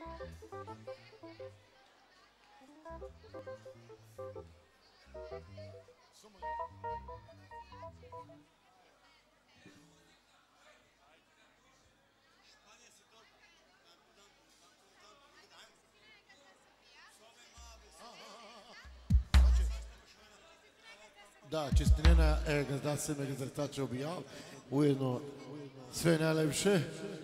Da, čestinena gazda Seme Gazrtača objav, ujedno sve najlepše.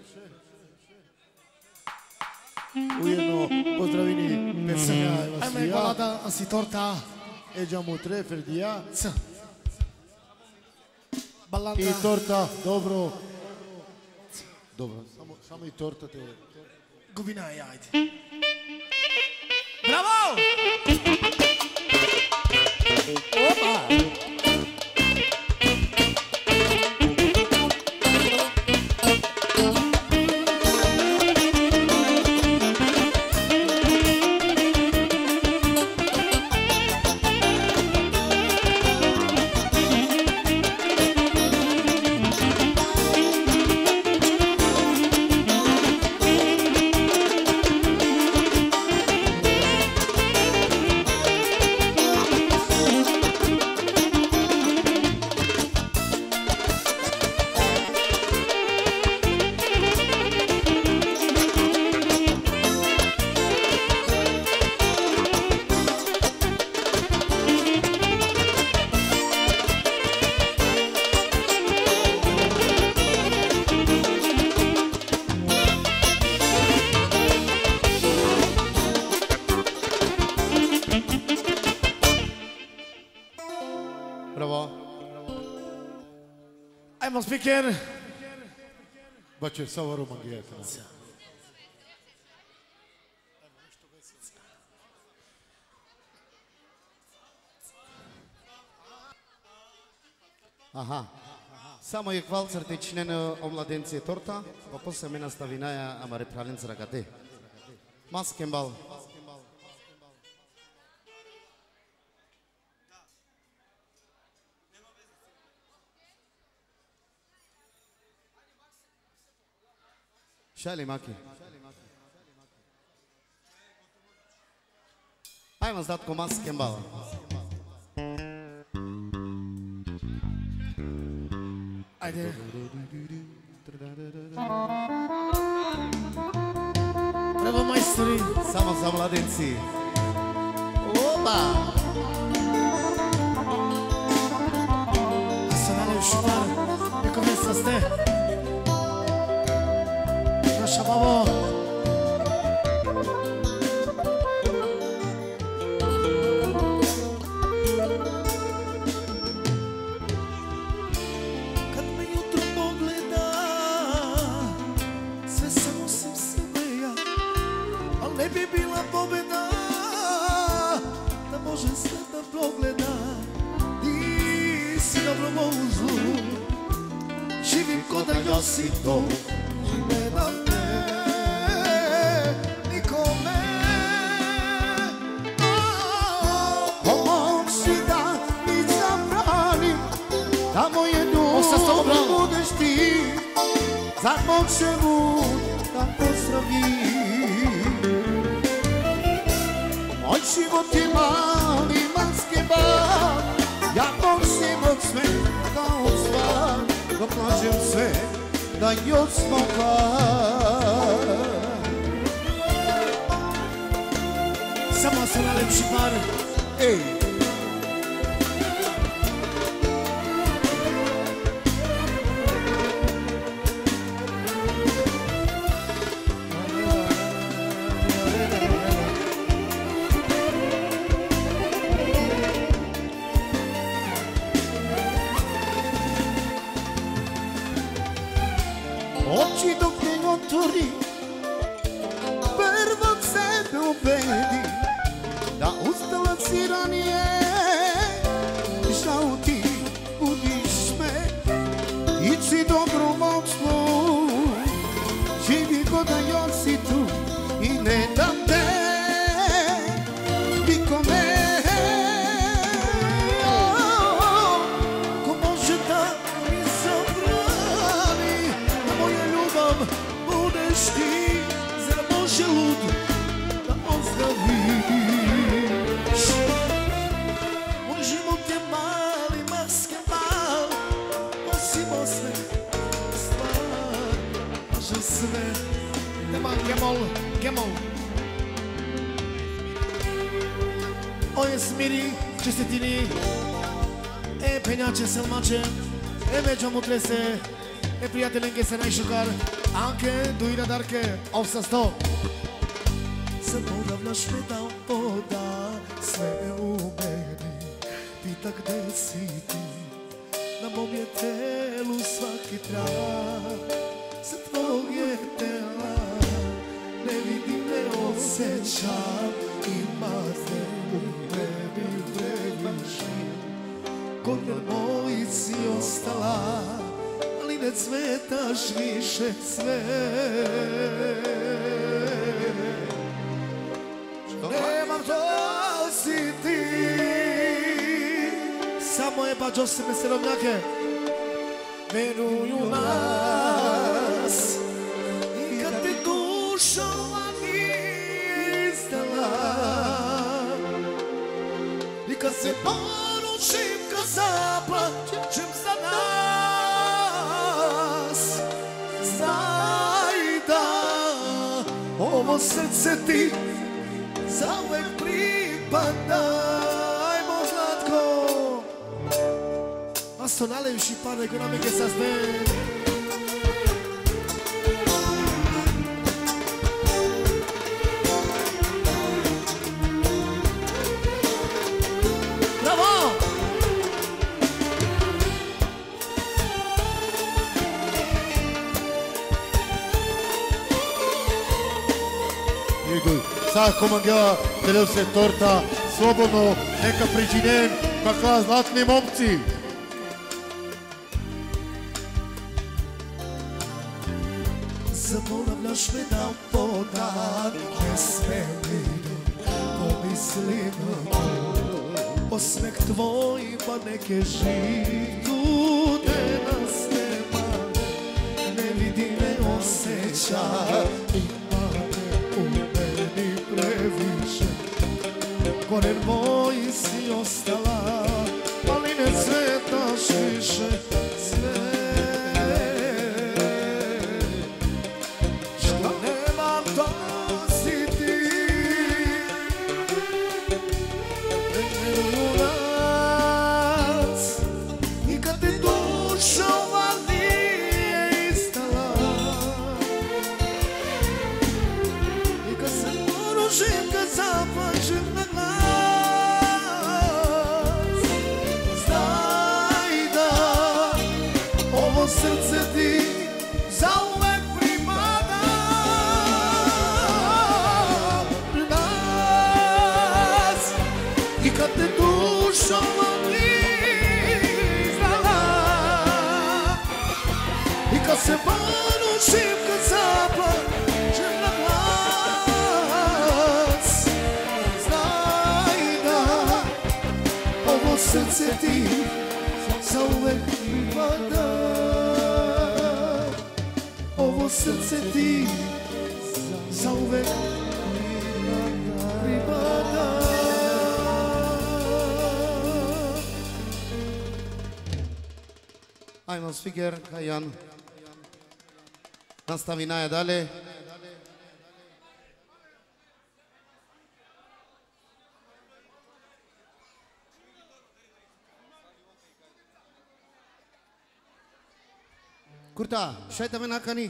Ujedno pozdravini Pesanja Eva Svija. Ajme golada si torta. Eđa mu tre, Ferdija. Balanda. I torta, dobro. Dobro, samo i torta te... Gubina je, ajde. Bravo! Opa! Speaker. Bače Savaru Mangijeta. Aha. Само je kval srdečnen omladenci torta, pa posle me nastavinaja amare pralin zragate. Maskembal. Šali maki. Ajmo zdatko maskembal. Ajde. Bravo majstori. Samo za mladenci. Oba! A sa najlepši par. Neko mjesta ste. Naša babo. Si to i ne dam te nikome. Pomoći da mi zabranim da moje ljubav budeš ti. Zar moćemo da pozdravim. Moj život je mali maskembal. Ja nosim od sve kao zvan. Dok lažem sve da još smo par. Samo su najlepši par. Ej! Oči dok ne otvori, prvo sebe ubedi da ustala si ranije, žao ti budiš me, ići dobro moćno, živi ko da još si tu i ne dam te nikome. Ko može da mi zabrani, budeš ti, zar može lud da ozdraviš. Moj život je mali, maske mal, osim osmeh stvar, može sve. Nema gemol. Oje smiri, čestitini, penjače, selmače, međo mutrese, prijateljenke se najšukar, Anke, Dujna, Darke, ovsa sto. Zaboravljaš me da voda sve u meni, pita gde si ti, na mom je telu svaki trag, sa tvojeg je tela, ne vidim, ne osjećam, ima te u meni previše. Kod moj si ostala, ali ne cvetaš više sve. Nemam to si ti, samo je pa džosne serovnjake veruju nas. I kad te duša nije izdala, i kad se poručim, kad zaplačem za nas, znaj da ovo srce ti zauvek pripada. Ajmo Zlatko, astonale usci parla economiche sa sven. Sad komandja se torta, slobodno, neka pričinem, kakva zlatni momci. Zaboravljaš me da voda ne smelim, pomislim osmeh tvoj pa neke žitude nas nema, ne vidi, ne osjeća, ima te u meni previše. Koren moj si ostala, ali ne cvetaš više sve. Što nemam, to si ti. Veruju nas, i kad te duša ova nije istala, i kad se poružim, kad zaplačem na glas, znaj da ovo srce ti zauvek pripada. Nas, i kad te duša nije izdala, i kad se poručim, kad zaplačem na glas, znaj da ovo srce ti zauvek pripada. Ovo srce ti zauvek pripada. Ajmo Sfiger, Kajan. Nastavi Naja dalje. Kurta, šajta me nakani.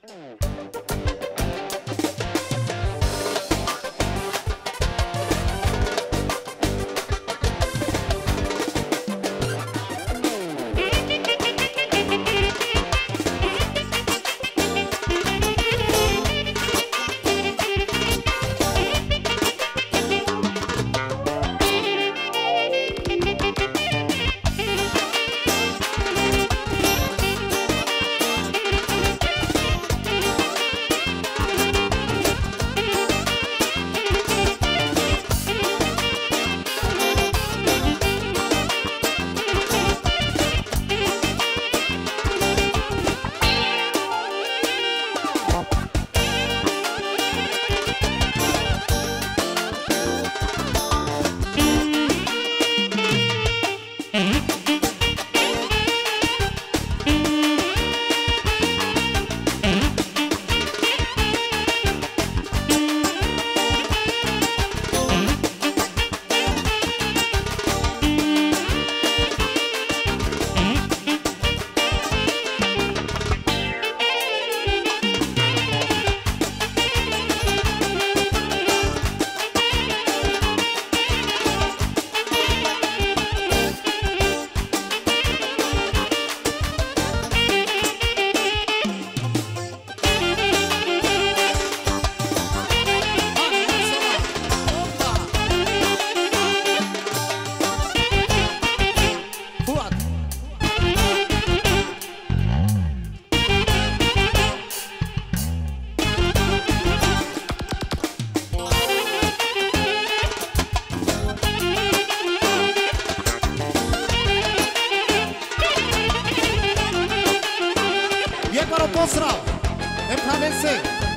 pozdrav! Nepravence!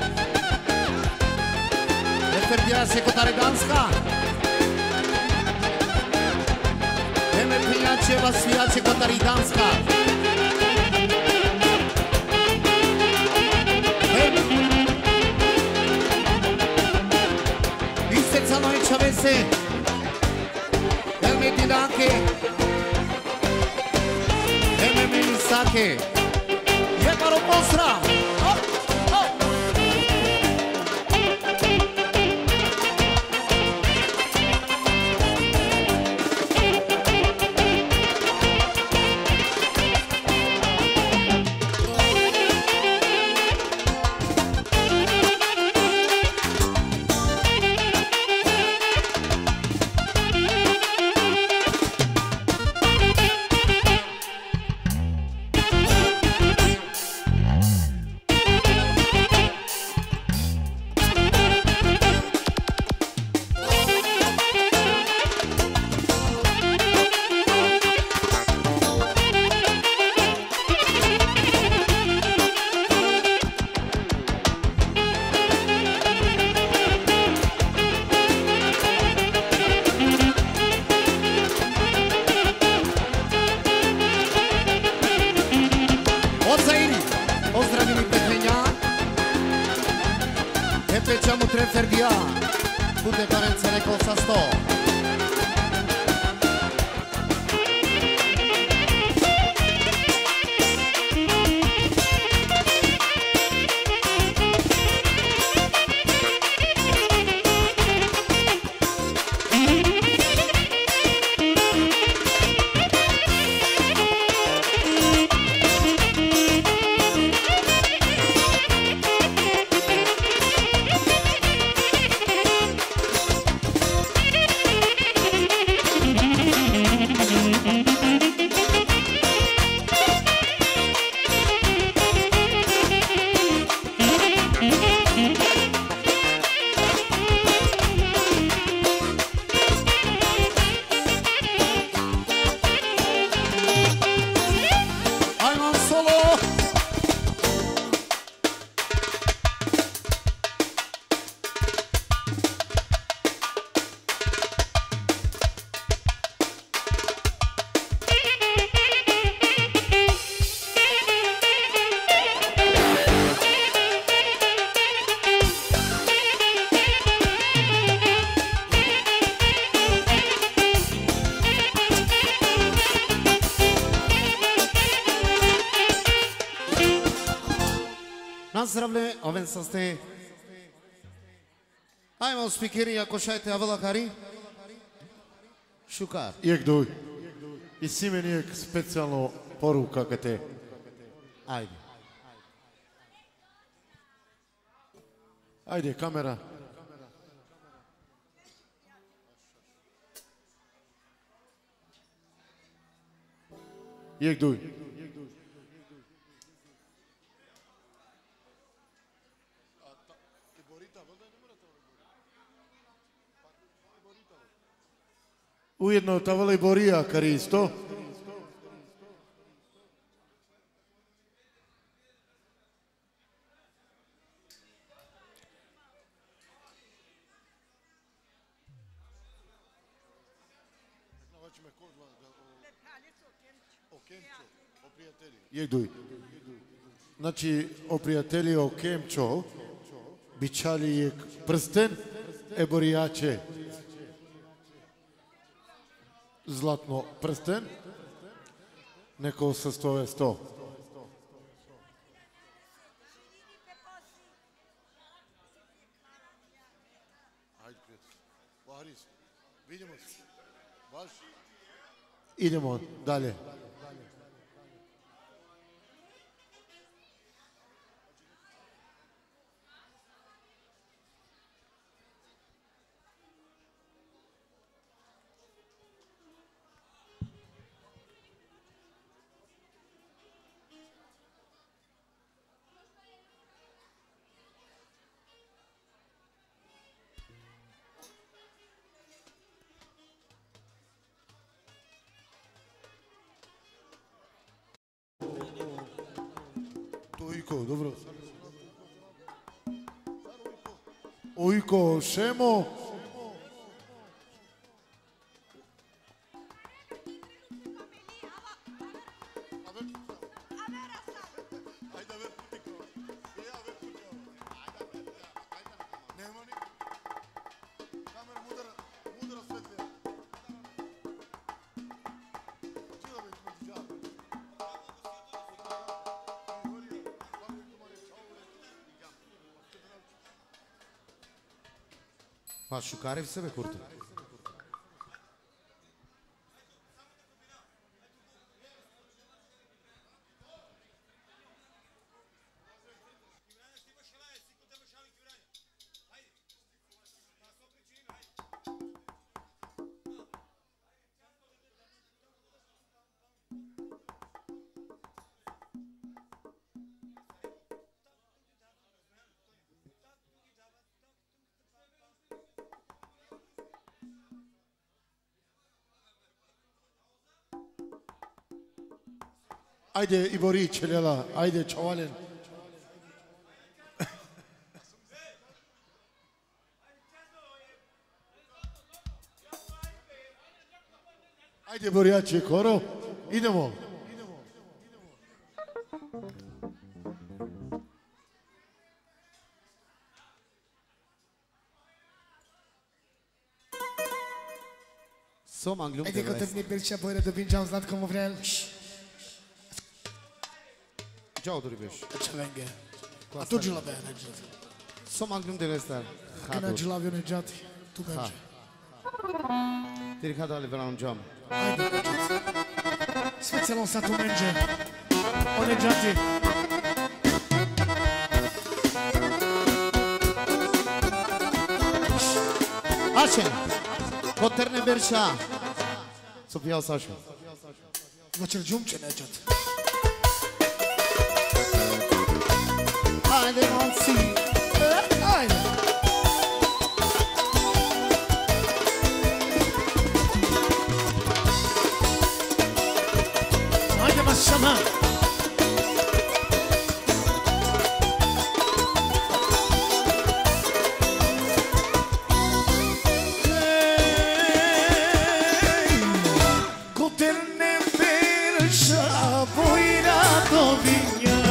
Neferdia se Kotaridanska! Eme Pinjačeva svijače Kotaridanska! Isteca Noičavese! Eme Dinake! Eme Minisake! Jebaro pozdrav! Peciamo tre Ferdia, tutte carenze ne cosa sto. Nazdravlje, ovim sa ste. Ajmo spikeri, ako šajte avalakari. Šukar. Jek duj. I si meni je specijalno poruka ka te. Ajde. Ajde, kamera. Jek duj. Ujedno ta vele Borija Karisto. Jegduj. Znači, oprijateljio Kemčo, bičali je prsten, eborijače zlatno prsten, neko sa 100. Idemo dalje. Ujko, dobro. Ujko, šemo. Pa šukare v sebe, kurto. Ajde, Ibori, čeljela, ajde, čovalen. Ajde, Borijači, koro, idemo. Som anglum Ajde, kad mi Birča pojede do Binđam Zlatko mu vrel. Ciao, Doribeș. Čelenge. A tu džila be, ne džila. Som anglum de vestar. Kana džila avio ne džati. Tu benče. Tiri kada ali velam džam. Ajde, ne džati. Specijalno sad tu menđe. O ne džati. Ašen. Koterne Birča. Sofija Saša. Voćer džumče ne džati. Ajde, momci. Ajde. Ajde, mašama. Koterne Birča pojira do Vinja.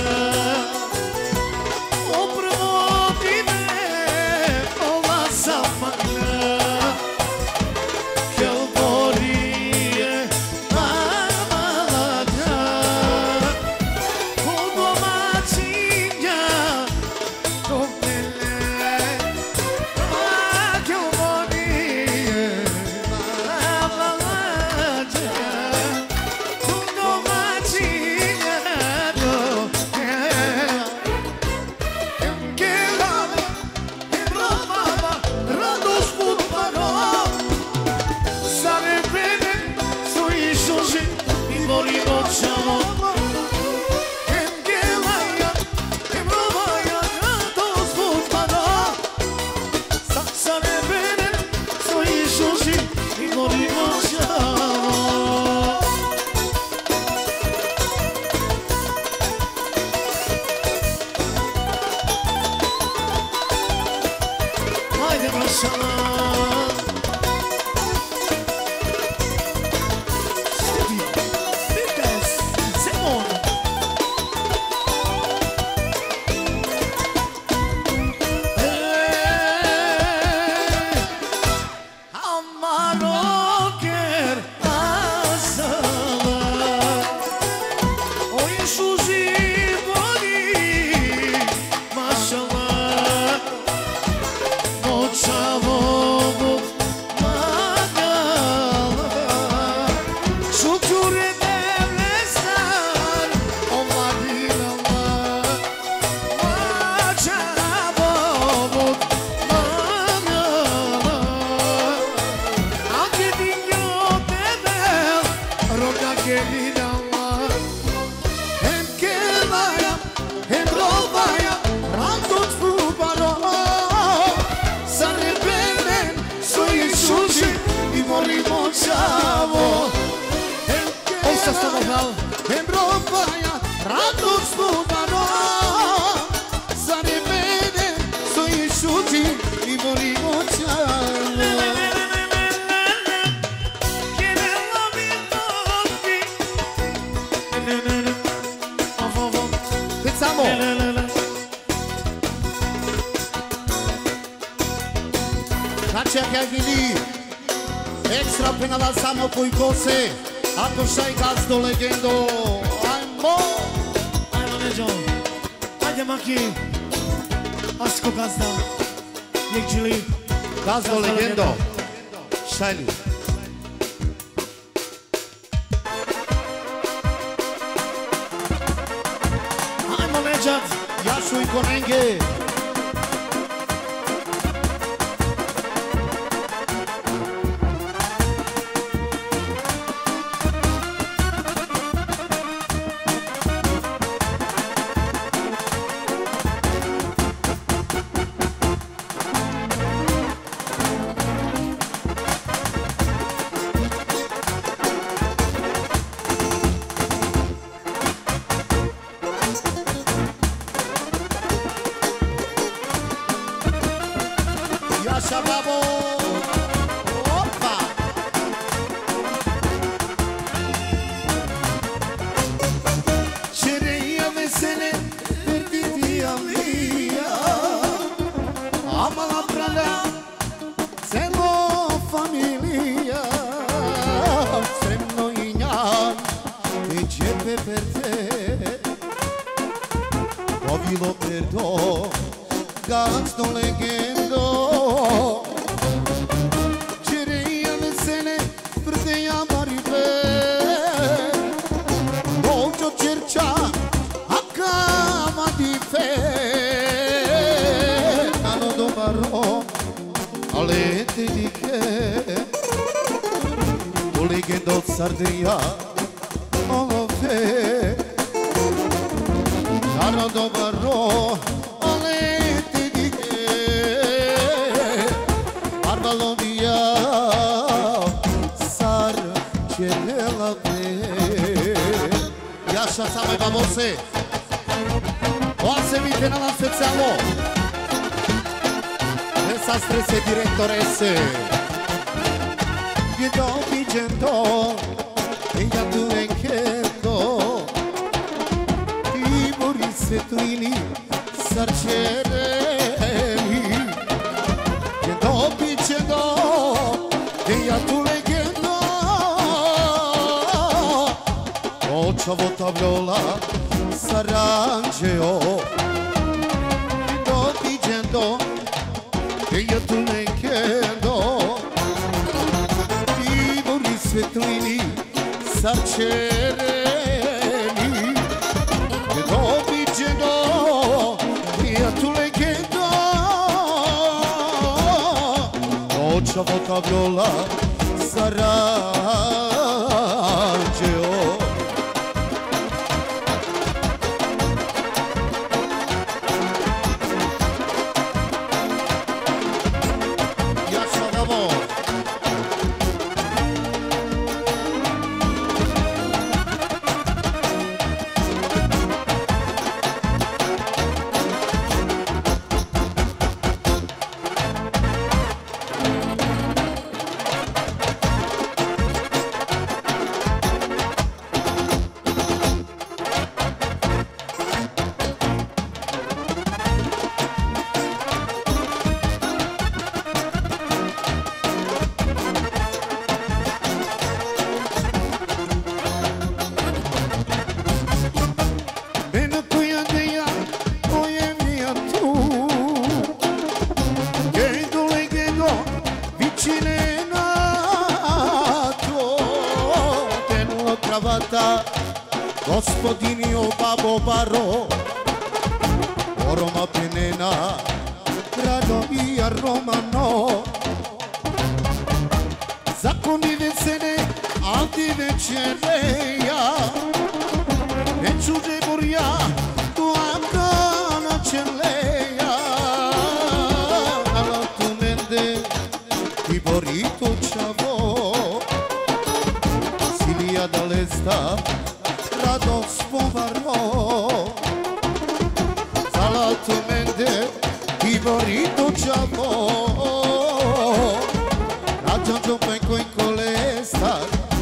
maşallah. Studio Vives Simon. Extra până la Samo Puicose, Atoșai Gazdo Legendo. Hai mo! Hai mă, Nejo! Haide mă, Chi! Asco Gazda! Iegili! Gazdo Legendo! Shiny! Hai mă, Nejat! Iașu Iconenghe! Așa, babo! Opa! Cereia vesele, perditia mia. Ama la pralea, celo familia. Semno injan, e cepe per te. Povilo perdo, Gazdo Legendo. Cereia vesele, perdeia maribe. Dolce cercea, acama di fe. Nano do barro, ale te di che. O Legendo Sardeia, olo fe. Nano do barro, Arvalonia sar celela pe. Iașa sa mai babose. Oase vitena la specialo. Esa strese directorese. Viedo vigendo. Ella tu enchendo. Ti morisse tuini sarcereli. Dicendo che io tu legendo Occia volta viola sarangeo dicendo che io tu legendo I vorri svetlini sarcereni dicendo che io tu legendo Occia volta viola sarangeo Iașa babo Gospodinio babo baro O Roma penena Grado i romano Zakoni vesene Alti večereja Neću džeborja Tuaka na čeleja Ala tu mende I borito čavo Silija da lesta Rado spovarmo Zala tu mende I borito čavo Rađanđo penko i kolesta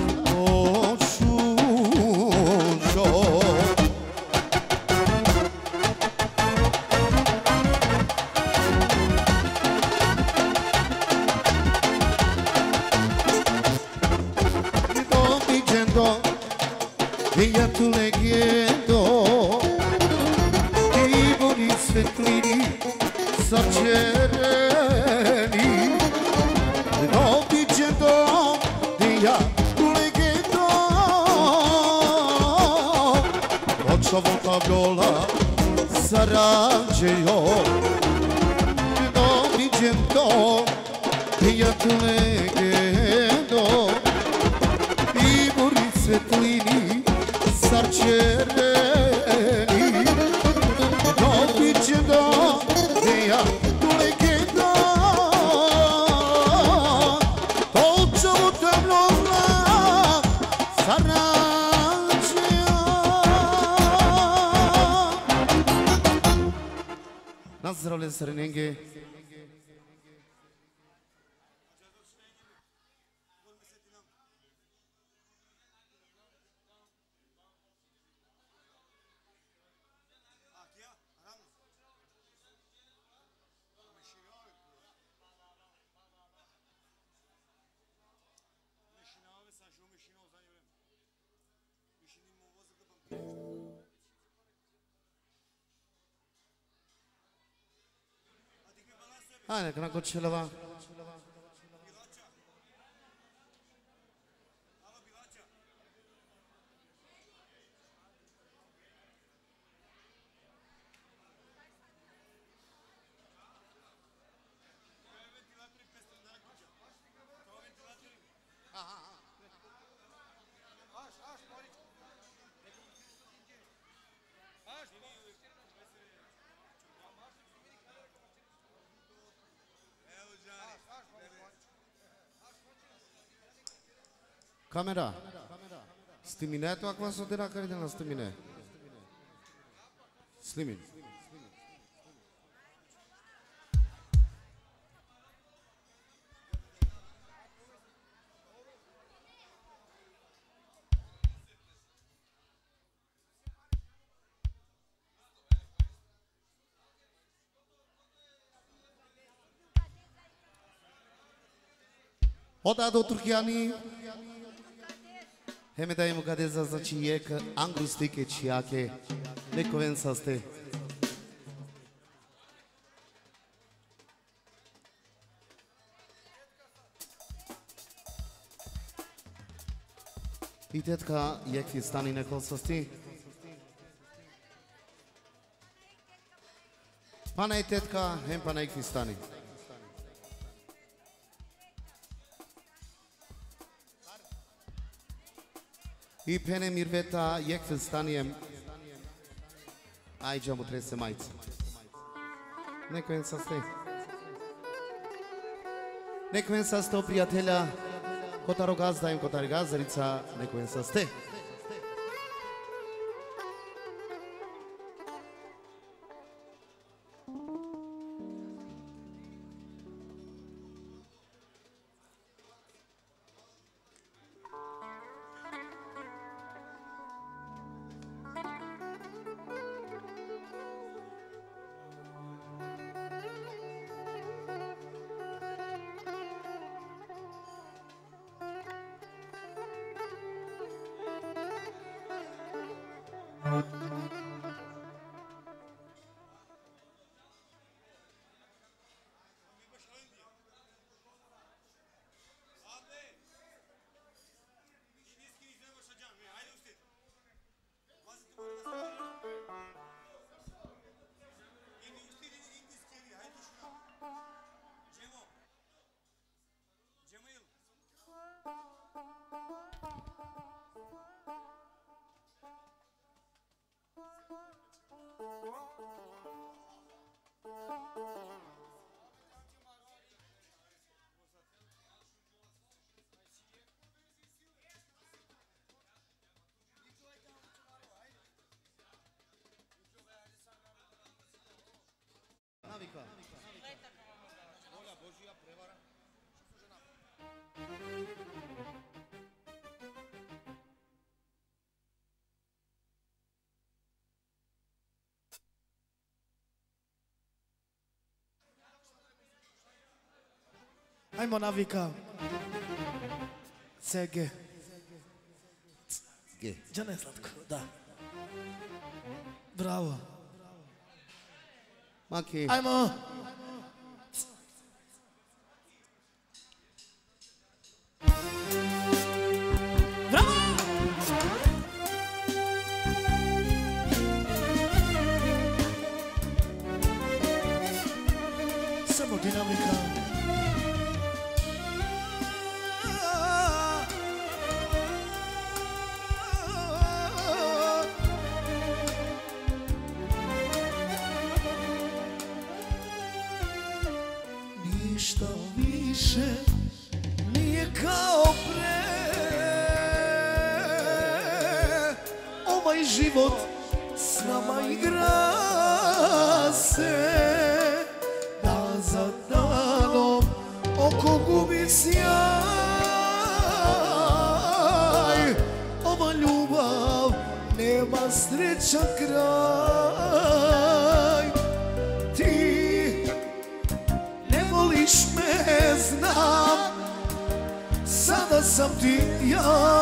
Veja tu legendo I bori svetlini Sačereni Dobiđendo Veja tu legendo Očavo tablola Sarađejo Dobiđendo Veja tu legendo I bori svetlini Sarcereni Dobiđendo Veja tu legendo Točavo tablola Sarađejo Nazdravljen Srenenge Haide, că n-am cu celeva. Camera. Stimine tu acum sau de la care de la Stimine? Slimin. Oda do Turchiani. Heme da im cadeza za cijeka anglistike cijake nekoven saste. I tetka jekvi stani nekol sasti. Pana i tetka, hem pana jekvi stani. I pene mirveta jekve stanijem Aici mu trebuie să mai Necoen să stai Necoen să stai, priatelja Kotaro gazda im kotari gazdarica Necoen să stai Ajmo navika. CG. Đane Zlatko, da. Bravo. Maki. Ajmo. Bravo! Samo dinamika. Ništa više nije kao pre. Ovaj život s nama igra se. Dan za danom oko gubi sjaj. Ova ljubav nema sreća kraj. Ti ne voliš me, znam. Sada sam ti ja,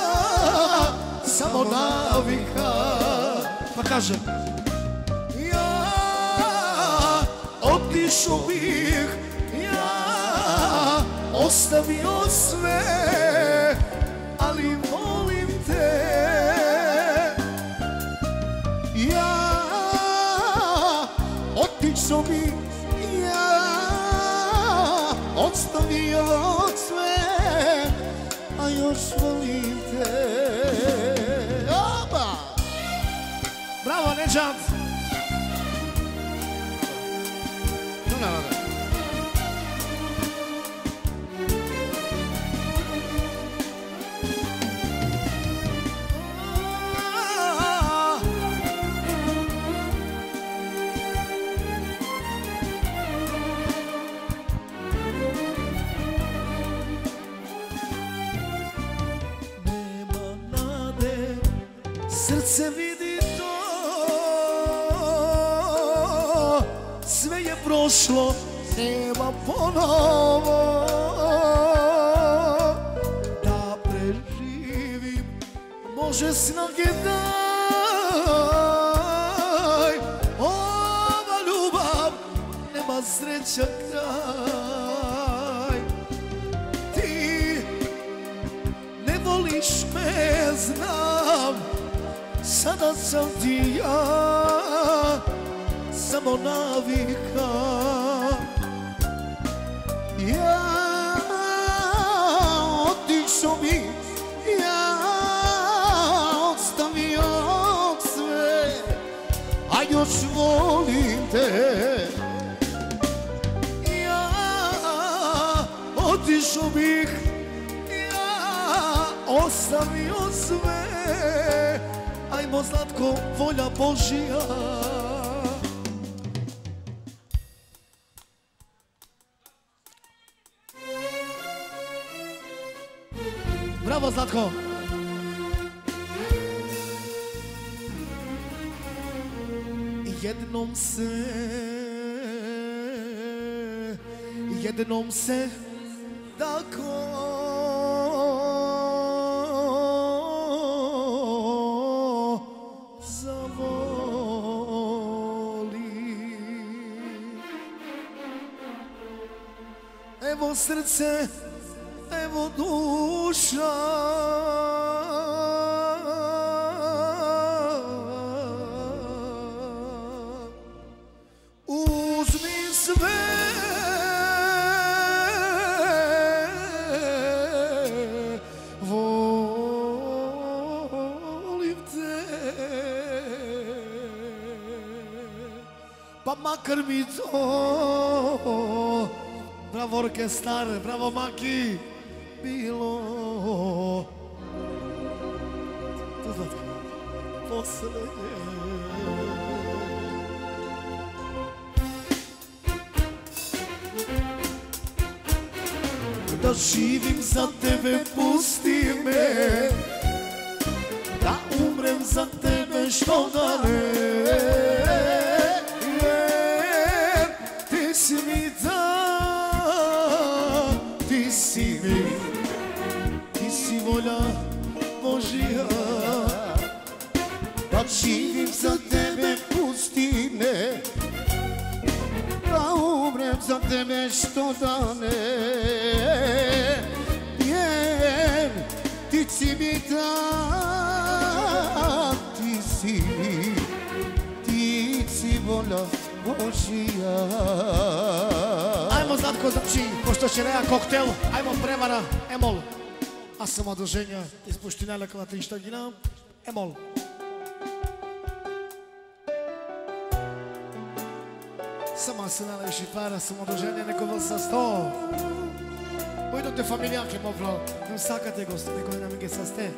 samo navika. Pa kažem, ja otišao bih, ja ostavio sve, ali volim te. Ja otišao bih, ja ostavio sve, a još volim te. Oba! Bravo, Neđat! Nema nade, srce vidi to. Sve je prošlo, nema ponovo. Da preživim, može snage daj. Ova ljubav nema sreća kraj. Ti ne voliš me, znam. Sada sam ti ja, samo navika. Ja otišao bih, ja ostavio sve, a još volim te. Ja otišao bih, ja ostavio sve. Ajmo Zlatko, volja Božija. Bravo Zlatko. Jednom se tako zavoli. Evo srce, evo duša. Uzmi sve, volim te. Pa makar mi to, bravo orkestar, bravo Maki, bilo to Zlatko, poslednje. da živim za tebe, pusti me, da umrem za tebe, što da ne. Ti si mi dan, ti si mi, ti si volja Božija. Da živim za tebe, pusti me, da umrem za tebe, što da ne. Jer ti si mi dan, ti si volja Božija. Ajmo Zlatko, znači, pošto će Reja koktel, ajmo prevara, emol. A samo oduženja iz Puštinele Klavatišta Gina, emol. Sama se najlepši para, samo oduženja, neko vas sa 100. Ujdete familijanke, mopro, ne sakate gosti, neko ne namige sa ste.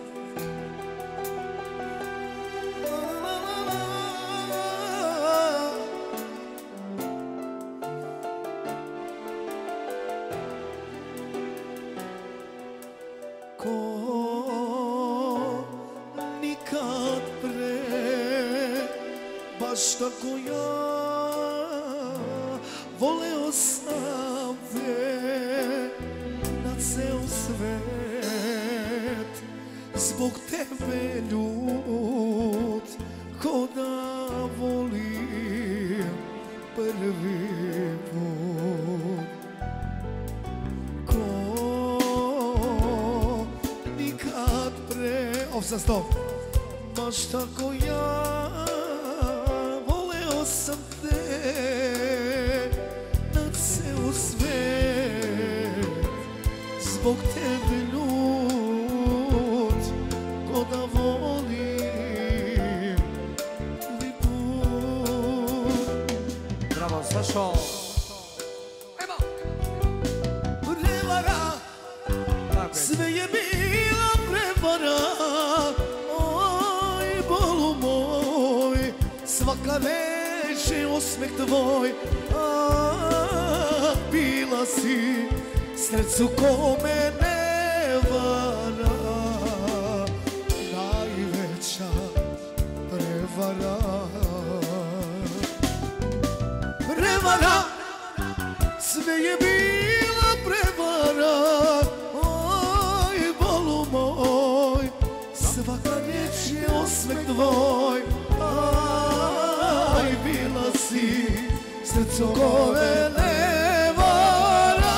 Tako ja voleo sam te na ceo svet, zbog tebe ljud ko da volim prvi put. Ko nikad pre, sa 100, baš tako ja sam te na ceo svet, zbog tebe ljud ko da volim prvi put. Bravo, Sašo! Prevara, sve je bila prevara, oj bolu moj, svaka reč je osmeh tvoj, bila si srcu kome ne vara, najveća prevara. Prevara, sve je bila prevara, oj bolu moj, svaka riječ je osmeh tvoj, aj bila si srcu kome ne vara,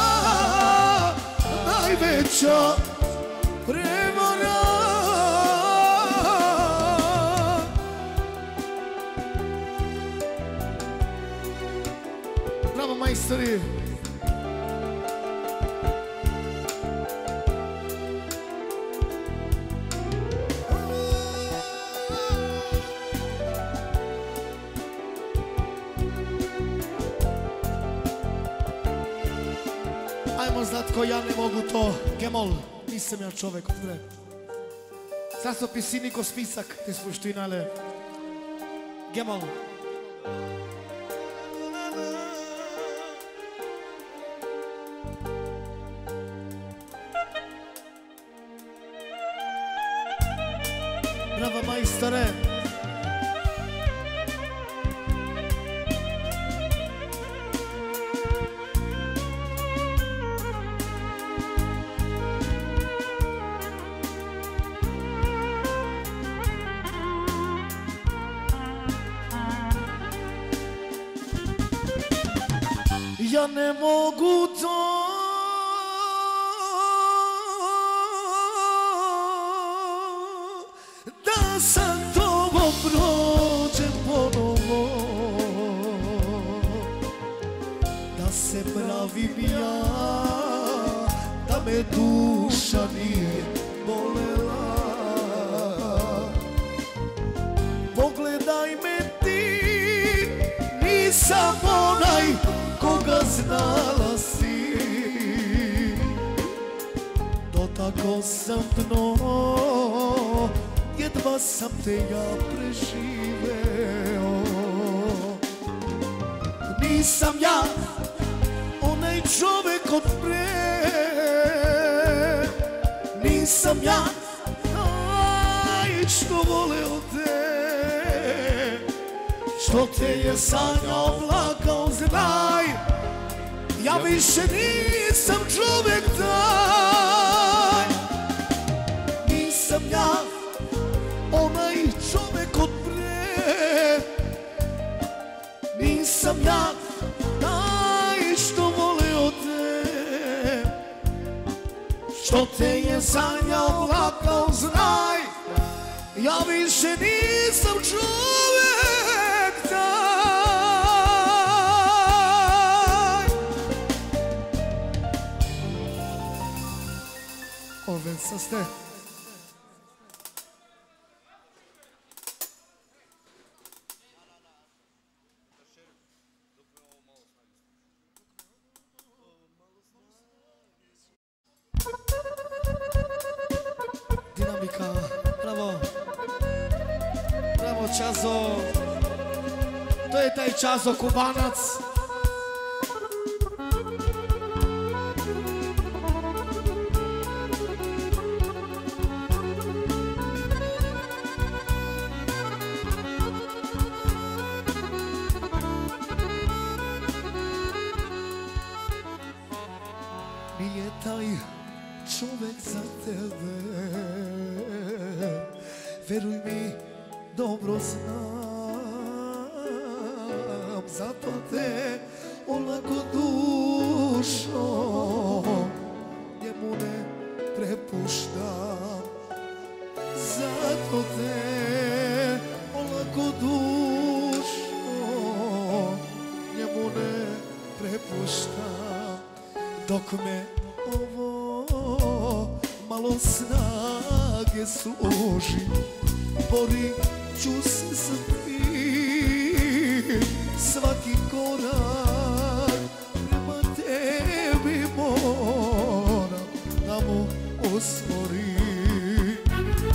najveća prevara. Bravo majstori! Ajmo Zlatko, ja ne mogu to, Gemol, nisam ja čovek od vre. Sad su pisini ko spisak, te spuštinale. Gemol. Bravo majstore. Ja ne mogu to da sa tobom prođem ponovo, da se pravim ja, da me duša nije bolela. Pogledaj me ti, nisam onaj koga znala si, dotakao sam dno, jedva sam te ja preživeo. Nisam ja onaj čovek od pre, što te je sanjao plakao, znaj, ja više nisam čovjek taj. Nisam ja onaj čovjek od pre, nisam ja taj što voleo te, što te je sanjao plakao, znaj, ja više nisam čovjek taj. Ovdje ste. Dinamika, bravo. Bravo Čazo. To je taj Čazo Kubanac. Nije taj čovjek za tebe, veruj mi, dobro znam, zato te olako dušom njemu ne prepuštam, zato te olako dušom njemu ne prepuštam, dok me ovo malo snage služi, borit ću se za tim, svaki korak prema tebi moram da mu osvorim.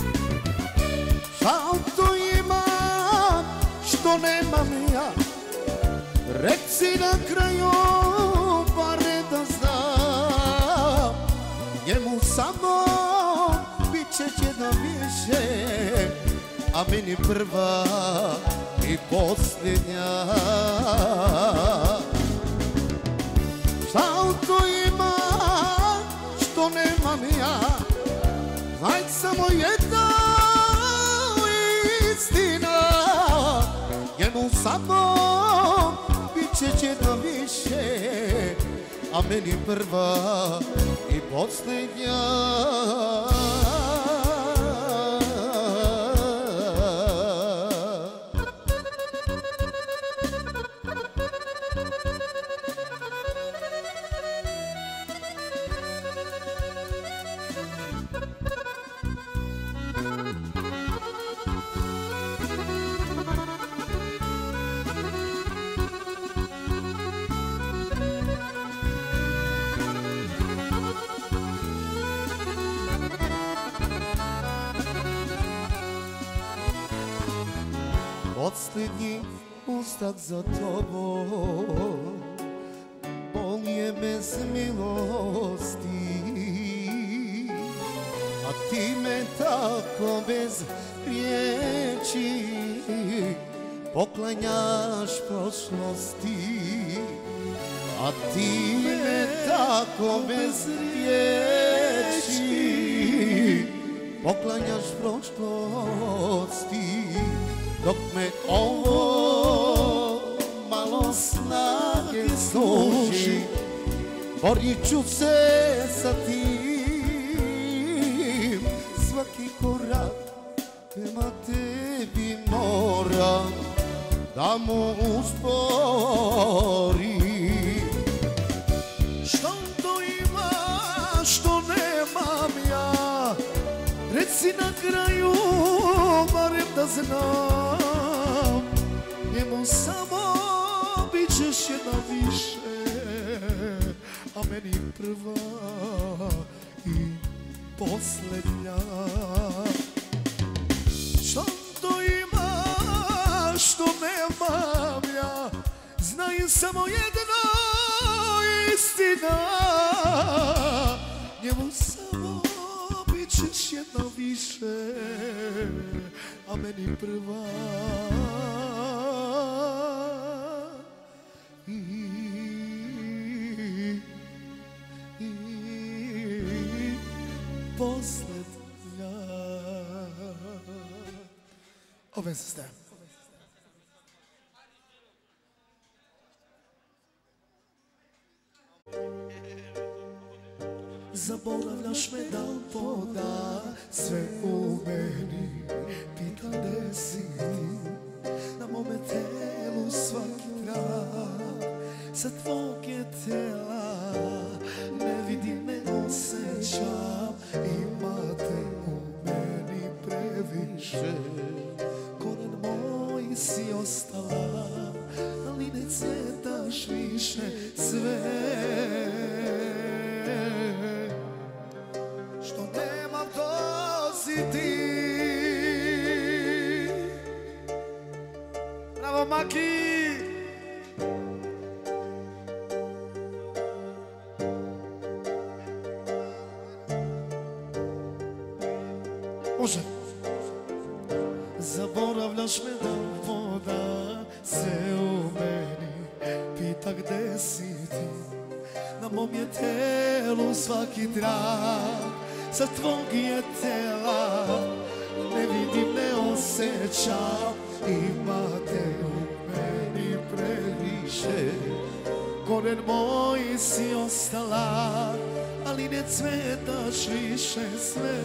Šta to ima što nemam ja, reci na kraju bare da znam, njemu samo bit će jedna više, a meni prva i posljednja. Šta to ima što nemam ja, znaj samo jedna istina, njemu samo bit će jedna više, a meni prva i posljednja. Posljednji ustak za tobom, bol je bez milosti, a ti me tako bez riječi poklanjaš prošlosti, a ti me tako bez riječi poklanjaš prošlosti. Dok me ovo malo snage služi, borit ću se sa tim, svaki korak prema tebi moram da mu usporim. Što to ima što nemam ja, reci na kraju barem da znam, njemu samo bit ćeš jedna više, a meni prva i posljednja. Što to ima što nemam ja, znaj samo jedna istina, njemu samo bit ćeš jedna više, a meni prva veze s tem. Zaboravljaš me dan po dan, sve u meni pita gde si ti. Na mome telu svaki trag, sa tvog je tela, ne vidim, ne osjećam, ima te u meni previše. Koren moj si ostala, ali ne cvjetaš više sve. Što nemam, to si ti. Bravo, Maki! Može. Zaboravljaš me dan po dan, sve u meni pita gde si ti. Na mom je telu svaki trag, sa tvog je tela, ne vidim, ne osjećam, ima te u meni previše. Koren moj si ostala, ali ne cvjetaš više sve.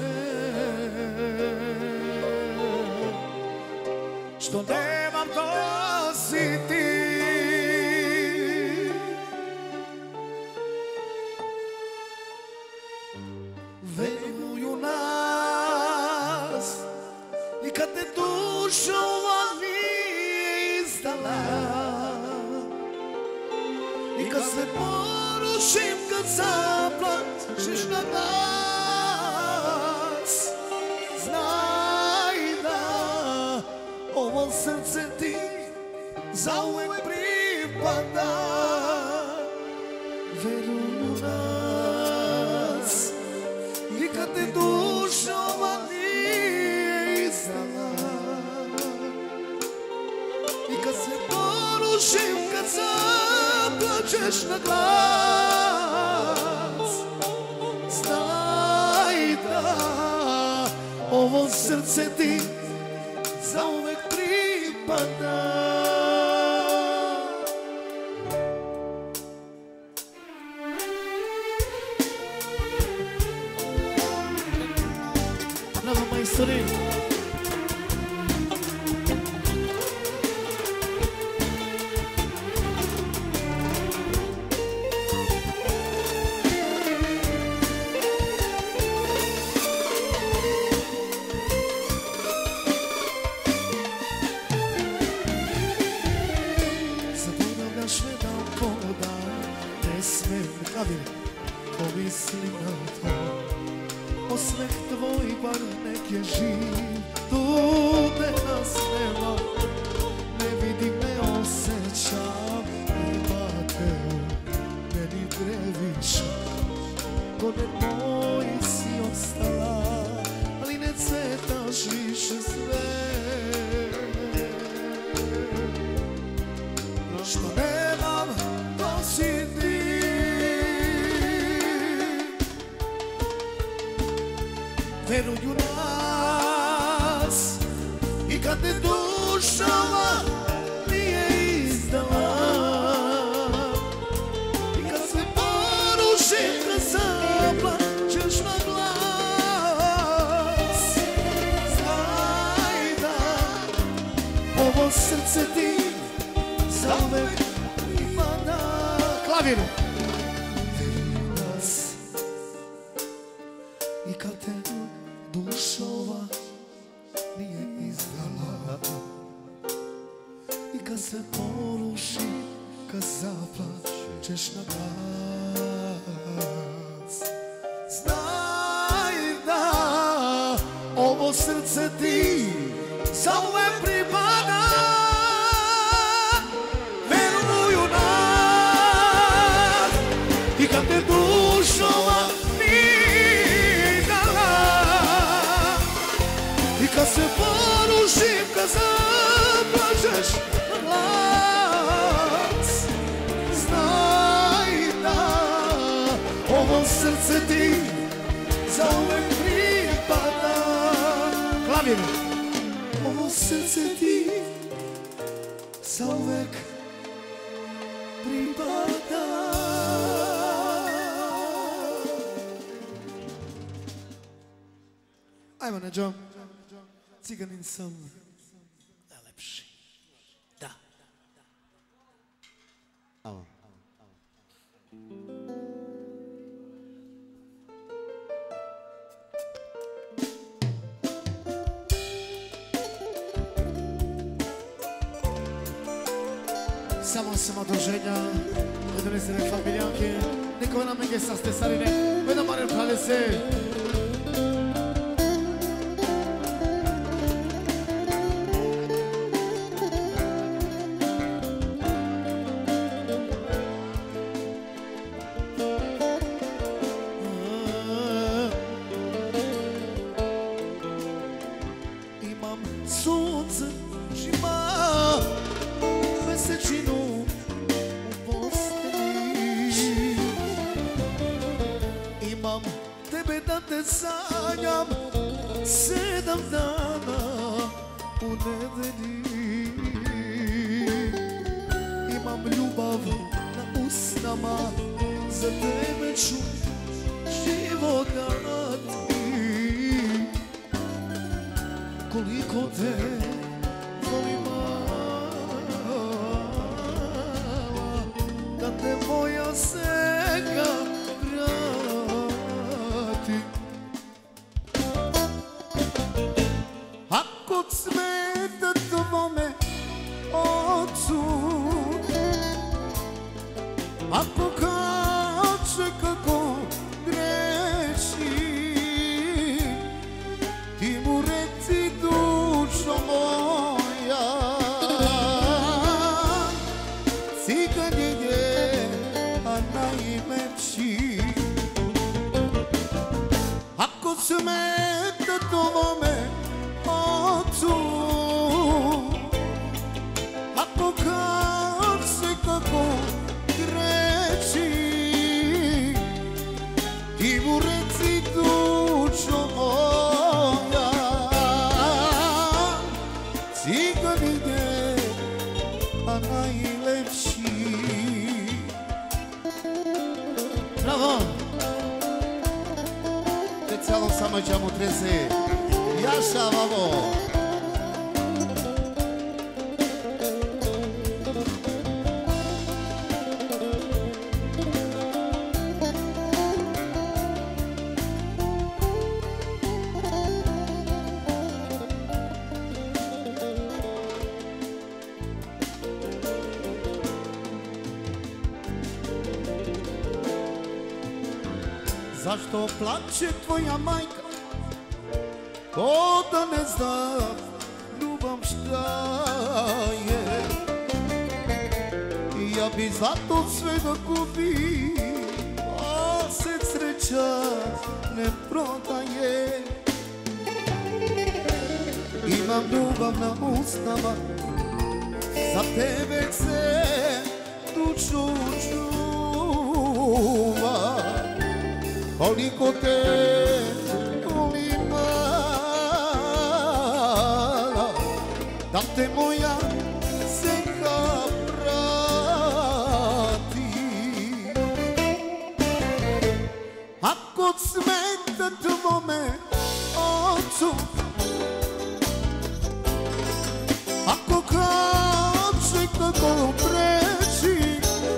Što nemam, to si ti. Veruju nas, i kad te duša nije izdala, i kad se porušim, kad zaplačeš na glas, znaj da ovo srce ti zauvek pripada. Veruju nas, i kad te duša nije izdala, i kad se porušim, kad zaplačeš na glas, znaj da ovo srce ti zauvek pripada. Bravo, majstori! Zaboravljaš me dan po dan, ne smem pomislim na to. Osmeh tvoj bar nek je živ, tu nas nema, ne vidim, ne osjećam, ima te u meni previše. Koren moj si ostala, ali ne cvjetaš više sve. Što nemam, to si ti. Veruju nas, i kad te duša nije izdala, i kad se porušim, kad zaplačeš na glas, znaj da ovo srce ti zauvek pripada. Klavir! Veruju nas, i kad te duša ova nije izdala, i kad se poruši, kad zaplačeš na glas, znaj da ovo srce ti zauvek pripada. Veruju nas, i kad te duša ova kad se porušim, kad zaplačeš na glas, znaj da ovo srce ti zauvek pripada. Klavir! Ovo srce ti zauvek pripada. Ajmo, Neđo, ciganin sam najlepši. Da. Alo. Samo sam oduženja, donesene familijanke, niko nam neke sa stesarine, vedno marem prale se. Imam sunce, žima, mesečinu u postelji. Imam tebe da te sanjam 7 dana u nedelji. Imam ljubav na usnama, za tebe ću život dati. Koliko te volim, da te moja seka prati. Ako smeta tvome ocu, ako kaže kako greši, ti mu reci dušo moja, cigan je, a najlepši. Ako smeta tvome ocu, ako kaže kako greši, ti mu reci dušo moja, cigan je, a najlepši. Bravo! Te celom samo ćemo trese. Jaša, vamo! Zašto plače tvoja majka, ko da ne zna ljubav šta je? Ja bi zato sve da kupim, a se sreća ne prodaje. Imam ljubav na usnama, za tebe se dušu čuva. Koliko te volim, da te moja seka prati. Ako smeta tvome ocu, ako kaže kako preći,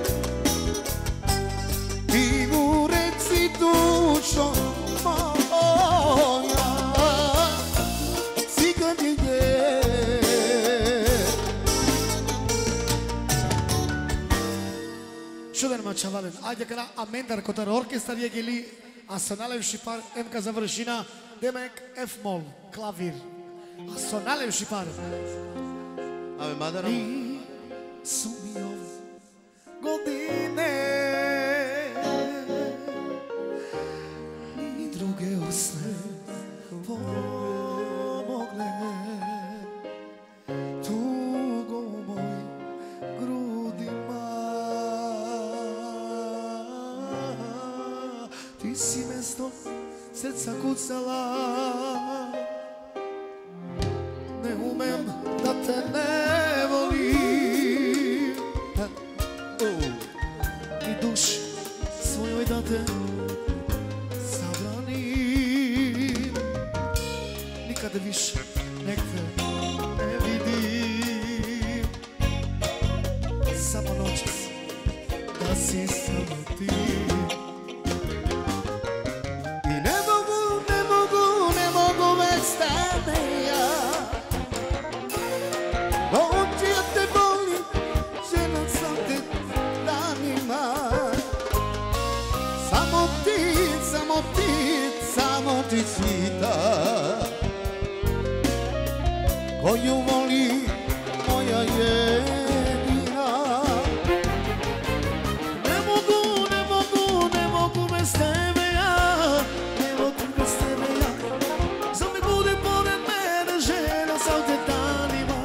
ti mu reci dušo moja, cigan je. Čuden mačavalen, ajde kana amendar kotar orkestar je geli, a sa najlepši par MK završina, demek F-mol, klavir. A sa najlepši par. Ave Madara. Su mi ove godine ni druge usne pomogle. Tugo u moj grudima, ti si mesto srca kucala. Ne umem da te ne volim, te zabranim. Nikada više nek te ne vidim. Samo noćas da si samo ti. I ne mogu bez tebe ja. Noći ja te volim, žena sam te danima. Samo ti si ta koju voli moja jedina. Ne mogu bez tebe ja. Ne mogu bez tebe ja. Zar ne bude pored mene žena sam te danima.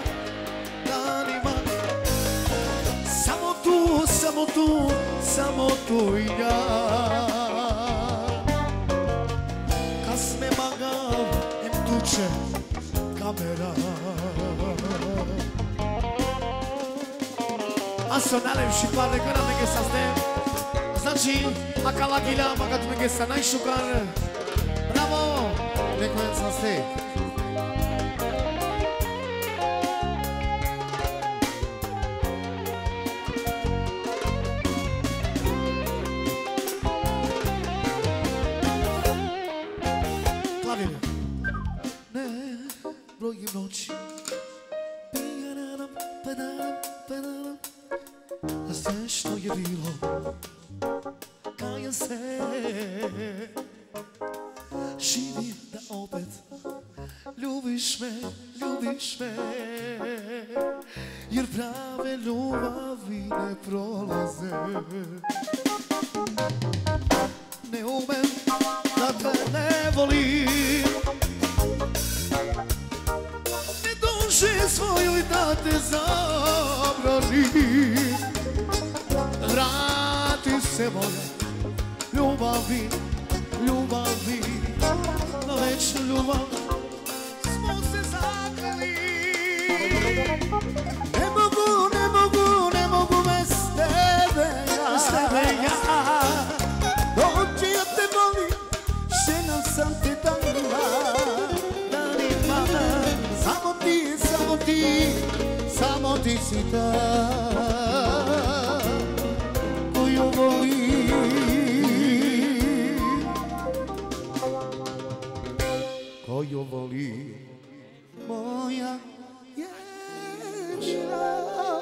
Samo tu i ja. Kad sme magav em tuče kamera. A so najlepši par, neka nam neke sa stem. Znači, akala gila, magat me sa najšukar. Bravo! Rekojem sam ste. Klavir. Ne brojim noći. Padaram. A sve što je bilo, kajem se. Živim da opet ljubiš me. Jer prave ljubavi ne prolaze. Ne umem da te ne volim. Ne duši svojoj da te zabranim. Vrati se moja ljubavi, na večnu ljubav smo se zaklali. Ne mogu bez tebe ja. Noći ja te volim, žena sam te danima. Samo ti si ta koju voli moja ječna.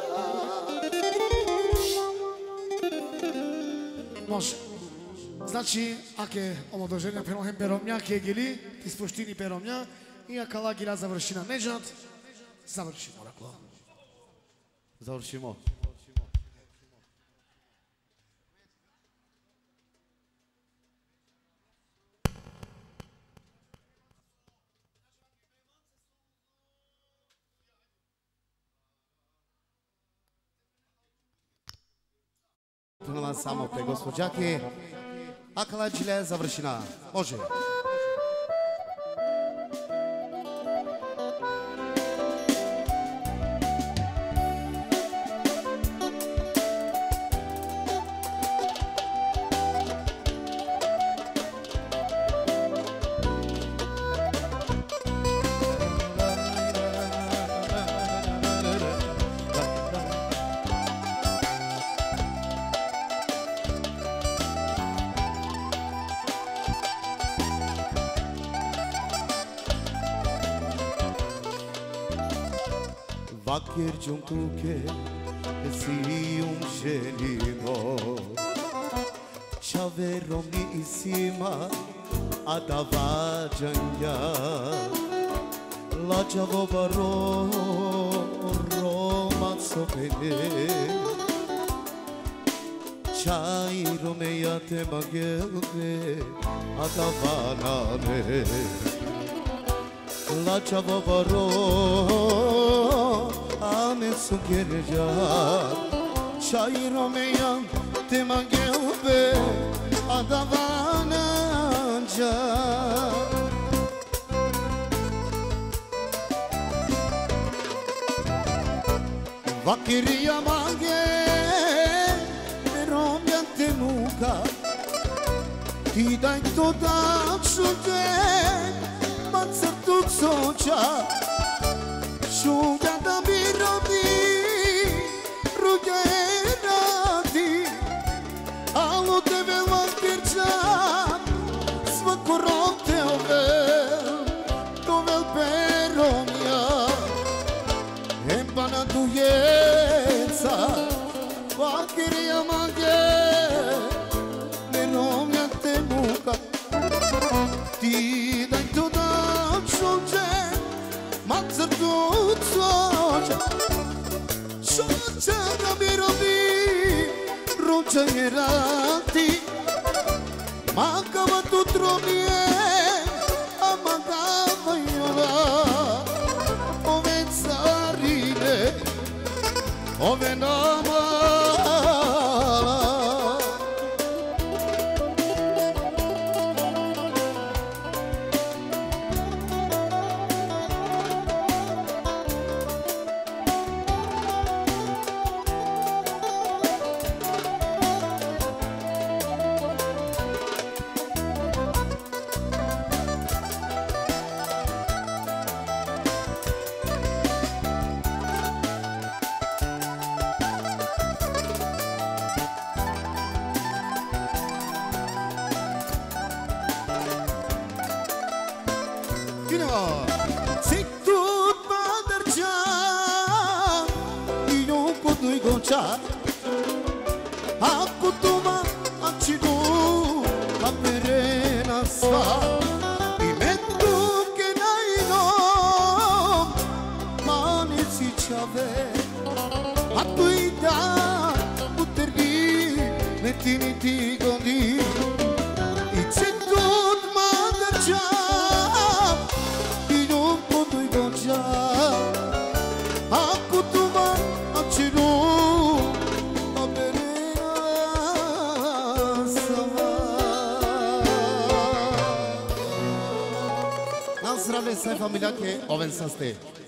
Može. Znači, aké омладожение пероhem перомня, кегели, ти спущини перомня, и акала гила завършина Неджат, завърши Оракло. Završimo. Tunela samo pre gospođake, a kalađile završina. Može. Vakir juntuke sium želimo, čavero mi isima, a da vađanja, lađavo baro, roman sopene, čajro me ja te magelbe, a da vanane, lađavo baro, Amen sugerja, çayromeyan tema gelbe adavanca. Vakiriya mange romya temuka, Ti dai toda šuge, ma crtu coča, šuga da mi rodi, ruge radi, alo tebe lakirča, svako rok te tovel perom ja, empana dujeca, vakirja mage, ti dai to da šuđe, ma crtu coča, šuđa da mi rodi, ruča je radi, magava tu tromije, a magava jova, ove carine, ove nama. Ako tuma acidu a perena sva I metu che nainom mani si ciave a tu da putervi mettimi ti godi I cetut madarja I non potu goja ako tuma acidu Zdravie sa familia che oven sa ste.